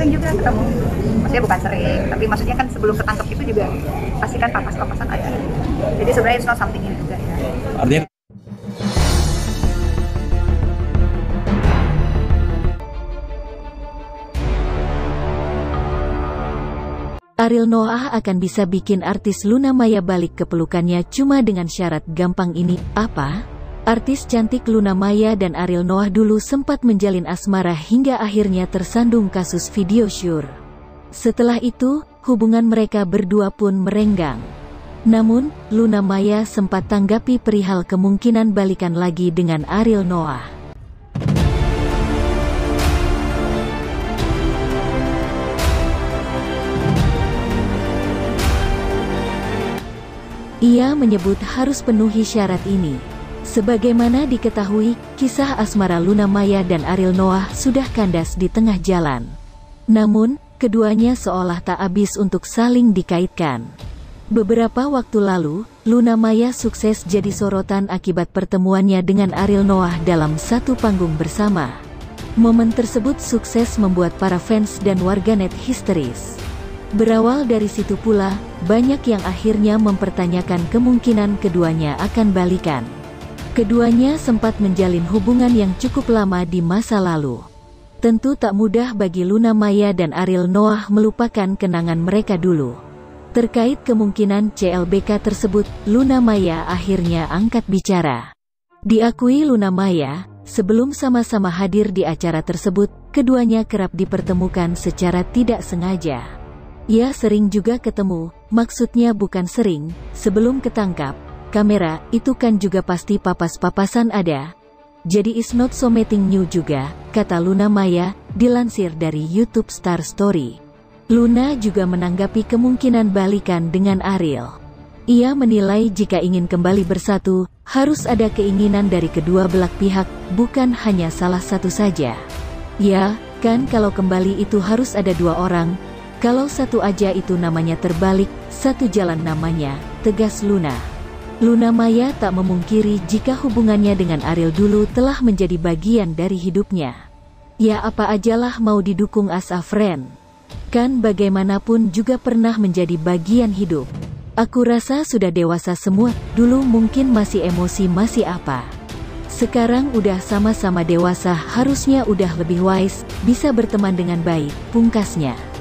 sering juga ketemu, maksudnya bukan sering, tapi maksudnya kan sebelum ketangkep itu juga pasti kan papas-papasan ada. Jadi sebenarnya it's not something ini juga ya. Artinya Ariel Noah akan bisa bikin artis Luna Maya balik ke pelukannya cuma dengan syarat gampang ini, apa? Artis cantik Luna Maya dan Ariel Noah dulu sempat menjalin asmara hingga akhirnya tersandung kasus video syur. Setelah itu, hubungan mereka berdua pun merenggang. Namun, Luna Maya sempat tanggapi perihal kemungkinan balikan lagi dengan Ariel Noah. Ia menyebut harus penuhi syarat ini. Sebagaimana diketahui, kisah asmara Luna Maya dan Ariel Noah sudah kandas di tengah jalan. Namun, keduanya seolah tak habis untuk saling dikaitkan. Beberapa waktu lalu, Luna Maya sukses jadi sorotan akibat pertemuannya dengan Ariel Noah dalam satu panggung bersama. Momen tersebut sukses membuat para fans dan warganet histeris. Berawal dari situ pula, banyak yang akhirnya mempertanyakan kemungkinan keduanya akan balikan. Keduanya sempat menjalin hubungan yang cukup lama di masa lalu. Tentu tak mudah bagi Luna Maya dan Ariel Noah melupakan kenangan mereka dulu. Terkait kemungkinan CLBK tersebut, Luna Maya akhirnya angkat bicara. Diakui Luna Maya, sebelum sama-sama hadir di acara tersebut, keduanya kerap dipertemukan secara tidak sengaja. Ia sering juga ketemu, maksudnya bukan sering, sebelum ketangkap kamera, itu kan juga pasti papas-papasan ada. Jadi it's not so nothing new juga, kata Luna Maya, dilansir dari YouTube Star Story. Luna juga menanggapi kemungkinan balikan dengan Ariel. Ia menilai jika ingin kembali bersatu, harus ada keinginan dari kedua belah pihak, bukan hanya salah satu saja. Ya, kan kalau kembali itu harus ada dua orang. Kalau satu aja itu namanya terbalik, satu jalan namanya, tegas Luna. Luna Maya tak memungkiri jika hubungannya dengan Ariel dulu telah menjadi bagian dari hidupnya. Ya apa ajalah mau didukung as a friend. Kan bagaimanapun juga pernah menjadi bagian hidup. Aku rasa sudah dewasa semua, dulu mungkin masih emosi masih apa. Sekarang udah sama-sama dewasa harusnya udah lebih wise, bisa berteman dengan baik, pungkasnya.